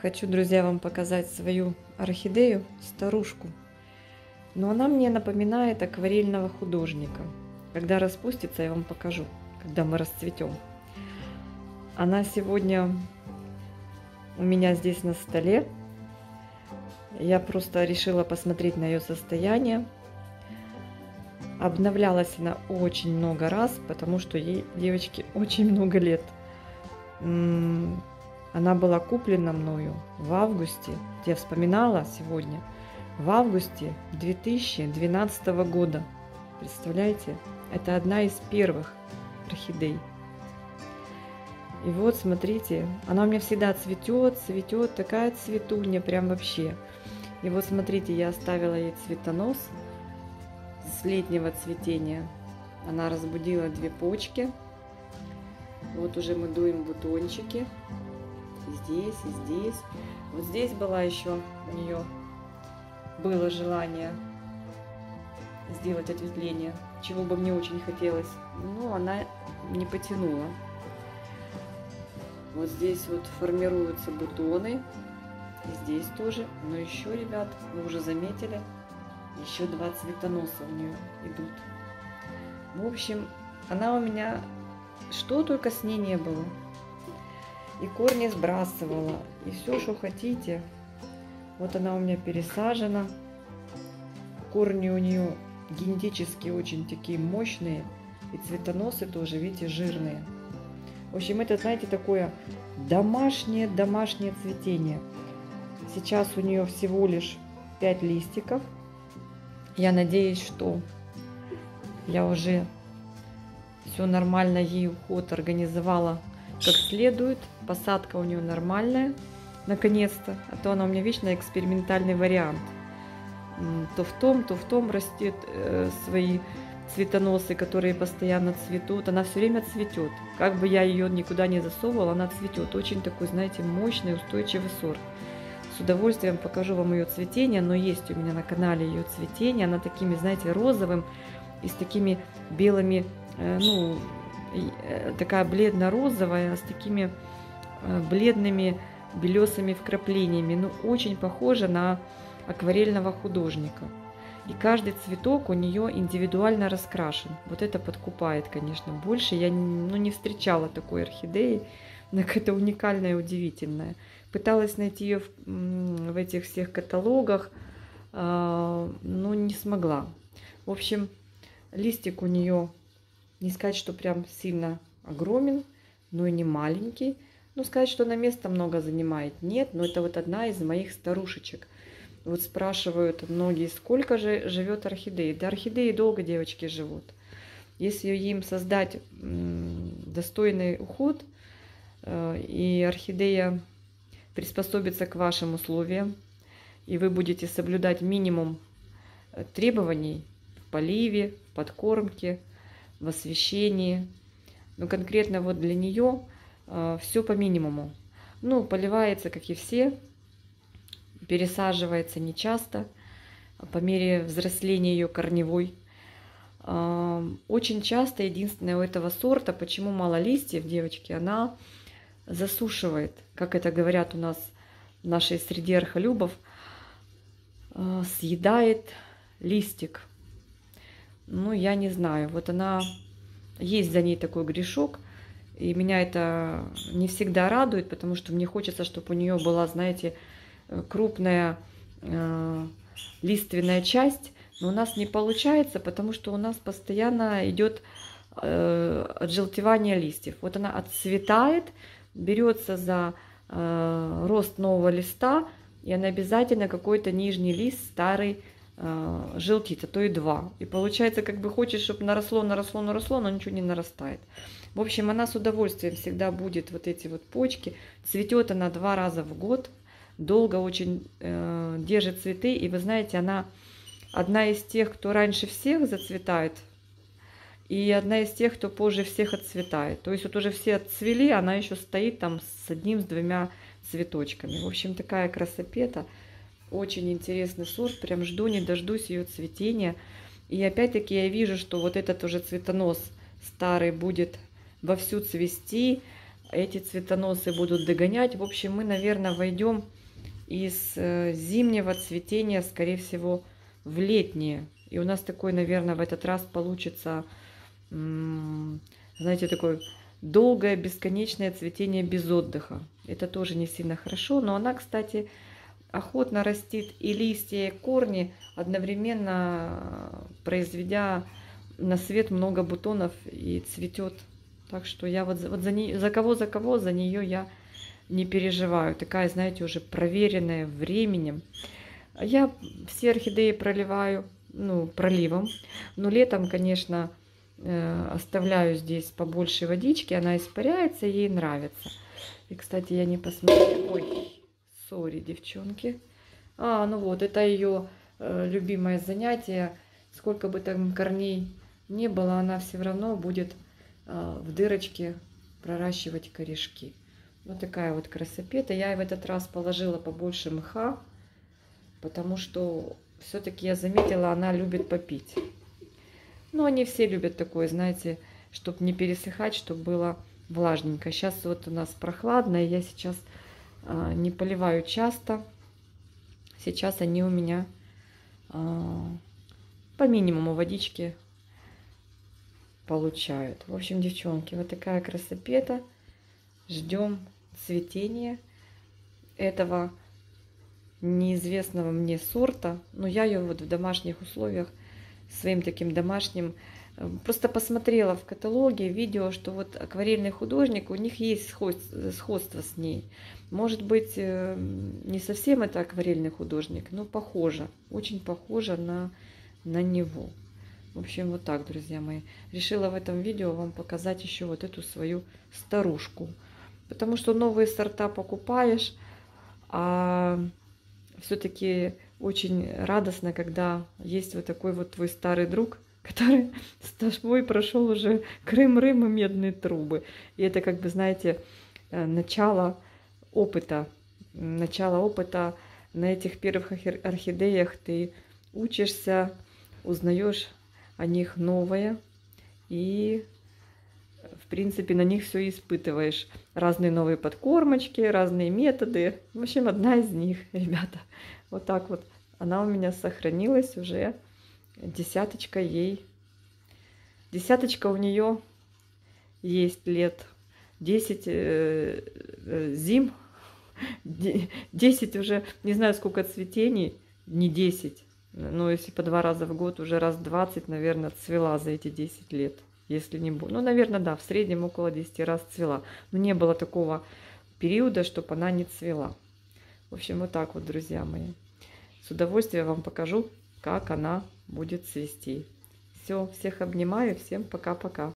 Хочу, друзья, вам показать свою орхидею, старушку. Но она мне напоминает акварельного художника. Когда распустится, я вам покажу, когда мы расцветем. Она сегодня у меня здесь на столе. Я просто решила посмотреть на ее состояние. Обновлялась она очень много раз, потому что ей, девочки, очень много лет. Она была куплена мною в августе, я вспоминала сегодня, в августе 2012 года. Представляете? Это одна из первых орхидей. И вот, смотрите, она у меня всегда цветет, цветет, такая цветунья, прям вообще. И вот, смотрите, я оставила ей цветонос с летнего цветения. Она разбудила две почки. Вот уже мы дуем бутончики. Здесь и здесь. Вот здесь была еще у нее было желание сделать ответвление, чего бы мне очень хотелось, но она не потянула. Вот здесь вот формируются бутоны, и здесь тоже. Но еще, ребят, вы уже заметили, еще два цветоноса у нее идут. В общем, она у меня, что только с ней не было. И корни сбрасывала, и все, что хотите. Вот она у меня пересажена. Корни у нее генетически очень такие мощные. И цветоносы тоже, видите, жирные. В общем, это, знаете, такое домашнее цветение. Сейчас у нее всего лишь 5 листиков. Я надеюсь, что я уже все нормально ей уход организовала как следует. Посадка у нее нормальная, наконец-то. А то она у меня вечно экспериментальный вариант. То в том растет свои цветоносы, которые постоянно цветут. Она все время цветет. Как бы я ее никуда не засовывала, она цветет. Очень такой, знаете, мощный, устойчивый сорт. С удовольствием покажу вам ее цветение, но есть у меня на канале ее цветение. Она такими, знаете, розовым и с такими белыми, такая бледно-розовая, с такими бледными белесыми вкраплениями. Ну, очень похожа на акварельного художника. И каждый цветок у нее индивидуально раскрашен. Вот это подкупает, конечно, больше. Я не встречала такой орхидеи. Она какая-то уникальная и удивительная. Пыталась найти ее в этих всех каталогах, но не смогла. В общем, листик у нее, не сказать, что прям сильно огромен, но и не маленький. Ну, сказать, что она места много занимает, нет. Но это вот одна из моих старушечек. Вот спрашивают многие, сколько же живет орхидея. Да, орхидеи долго, девочки, живут. Если им создать достойный уход, и орхидея приспособится к вашим условиям, и вы будете соблюдать минимум требований в поливе, в подкормке, в освещении. Но конкретно вот для нее все по минимуму. Ну, поливается, как и все, пересаживается нечасто, по мере взросления ее корневой. Очень часто, единственное у этого сорта, почему мало листьев, девочки, она засушивает, как это говорят у нас в нашей среде орхолюбов, съедает листик. Ну, я не знаю, вот она, есть за ней такой грешок, и меня это не всегда радует, потому что мне хочется, чтобы у нее была, знаете, крупная лиственная часть, но у нас не получается, потому что у нас постоянно идет отжелтевание листьев. Вот она отцветает, берется за рост нового листа, и она обязательно какой-то нижний лист старый желтит, а то и два. И получается, как бы хочешь, чтобы наросло, но ничего не нарастает. В общем, она с удовольствием всегда будет вот эти вот почки. Цветет она 2 раза в год. Долго очень держит цветы. И вы знаете, она одна из тех, кто раньше всех зацветает. И одна из тех, кто позже всех отцветает. То есть вот уже все отцвели, она еще стоит там с одним, с двумя цветочками. В общем, такая красопета. Очень интересный сорт. Прям жду, не дождусь ее цветения. И опять-таки я вижу, что вот этот уже цветонос старый будет вовсю цвести. Эти цветоносы будут догонять. В общем, мы, наверное, войдем из зимнего цветения, скорее всего, в летнее. И у нас такой, наверное, в этот раз получится, знаете, такое долгое, бесконечное цветение без отдыха. Это тоже не сильно хорошо, но она, кстати, охотно растит и листья, и корни, одновременно произведя на свет много бутонов и цветет. Так что я вот за кого, за нее я не переживаю. Такая, знаете, уже проверенная временем. Я все орхидеи проливаю, ну, проливом. Но летом, конечно, оставляю здесь побольше водички. Она испаряется, ей нравится. И, кстати, я не посмотрела. Ой, сори, девчонки. Ну вот, это ее любимое занятие. Сколько бы там корней не было, она все равно будет в дырочке проращивать корешки. Вот такая вот красопета. Я в этот раз положила побольше мха, потому что все-таки я заметила, она любит попить. Ну, они все любят такое, знаете, чтобы не пересыхать, чтобы было влажненько. Сейчас вот у нас прохладно, и я сейчас не поливаю часто. Сейчас они у меня по минимуму водички получают. В общем, девчонки, вот такая красопета. Ждем цветения этого неизвестного мне сорта. Но я ее вот в домашних условиях, своим таким домашним, просто посмотрела в каталоге видео, что вот акварельный художник, у них есть сходство с ней. Может быть, не совсем это акварельный художник, но похоже, очень похоже на него. В общем, вот так, друзья мои. Решила в этом видео вам показать еще вот эту свою старушку. Потому что новые сорта покупаешь, а все-таки очень радостно, когда есть вот такой вот твой старый друг, который с тобой прошел уже Крым-Рым и медные трубы. И это, как бы, знаете, начало опыта. Начало опыта на этих первых орхидеях. Ты учишься, узнаешь о них новое. И, в принципе, на них все испытываешь. Разные новые подкормочки, разные методы. В общем, одна из них, ребята. Вот так вот. Она у меня сохранилась уже. Десяточка ей. Десяточка у нее есть лет 10 зим. 10 уже, не знаю, сколько цветений. Не 10. Но если по 2 раза в год, уже раз 20, наверное, цвела за эти 10 лет. Если не больше. Ну, наверное, да, в среднем около 10 раз цвела. Но не было такого периода, чтобы она не цвела. В общем, вот так вот, друзья мои. С удовольствием вам покажу, как она будет цвести. Все, всех обнимаю, всем пока-пока.